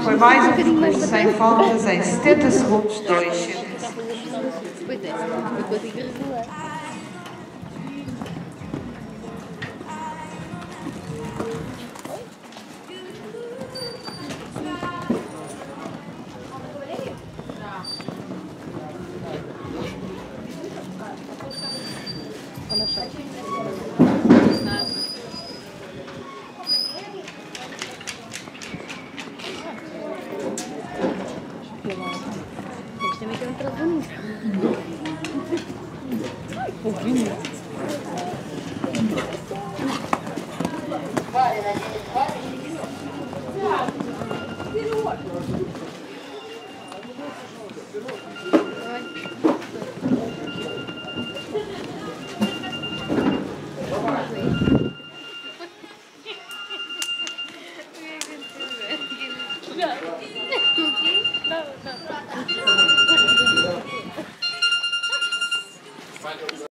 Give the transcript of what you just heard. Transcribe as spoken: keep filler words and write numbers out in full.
foi mais um percurso sem faltas em setenta segundos, dois cêntimos. Pois é, eu consigo regular. Olha só. Eles também querem trazer um. Um pouquinho. Não, não.